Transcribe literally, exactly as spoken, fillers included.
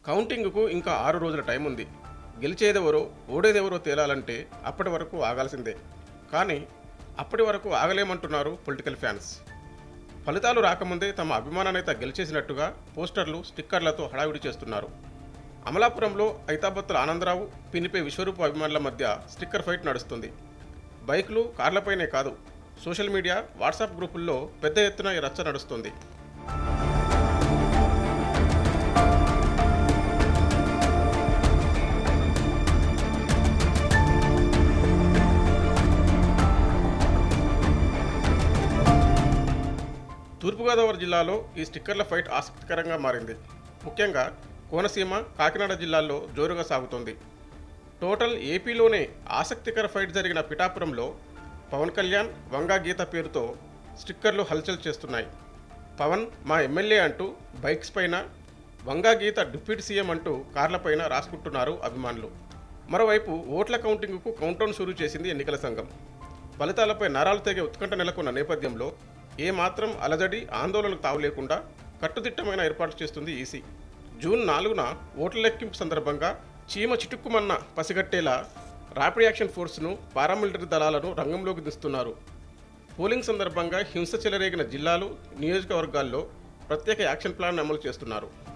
కౌంటింగ్కు ఇంకా ఆరు రోజుల టైం ఉంది. గెలిచేదెవరో ఓడేదెవరో తేలాలంటే అప్పటి వరకు ఆగాల్సిందే. కానీ అప్పటి వరకు ఆగలేమంటున్నారు పొలిటికల్ ఫ్యాన్స్. ఫలితాలు రాకముందే తమ అభిమాన నేత గెలిచేసినట్టుగా పోస్టర్లు, స్టిక్కర్లతో హడావిడి చేస్తున్నారు. అమలాపురంలో ఐతాబత్తుల ఆనందరావు, పినిపే విశ్వరూప అభిమానుల మధ్య స్టిక్కర్ ఫైట్ నడుస్తుంది. బైకులు, కార్లపైనే కాదు, సోషల్ మీడియా, వాట్సాప్ గ్రూపుల్లో పెద్ద ఎత్తున ఈ రచ్చ నడుస్తుంది. తూర్పుగోదావరి జిల్లాలో ఈ స్టిక్కర్ల ఫైట్ ఆసక్తికరంగా మారింది. ముఖ్యంగా కోనసీమ, కాకినాడ జిల్లాల్లో జోరుగా సాగుతోంది. టోటల్ ఏపీలోనే ఆసక్తికర ఫైట్ జరిగిన పిఠాపురంలో పవన్ కళ్యాణ్, వంగా గీత పేరుతో స్టిక్కర్లు హల్చల్ చేస్తున్నాయి. పవన్ మా ఎమ్మెల్యే అంటూ బైక్స్ పైన, వంగా గీత డిప్యూటీ సీఎం అంటూ కార్లపైన రాసుకుంటున్నారు అభిమానులు. మరోవైపు ఓట్ల కౌంటింగ్కు కౌంటౌన్ షురూ చేసింది ఎన్నికల సంఘం. ఫలితాలపై నరాలు తెగే ఉత్కంఠ నెలకొన్న నేపథ్యంలో ఏమాత్రం అలజడి, ఆందోళనకు తావు లేకుండా కట్టుదిట్టమైన ఏర్పాటు చేస్తుంది ఈసీ. జూన్ నాలుగున ఓట్ల లెక్కింపు సందర్భంగా చీమ చిటుక్కుమన్న పసిగట్టేలా ర్యాపిడ్ యాక్షన్ ఫోర్స్ను, పారామిలిటరీ దళాలను రంగంలోకి దిస్తున్నారు. పోలింగ్ సందర్భంగా హింస చెలరేగిన జిల్లాలు, నియోజకవర్గాల్లో ప్రత్యేక యాక్షన్ ప్లాన్ అమలు చేస్తున్నారు.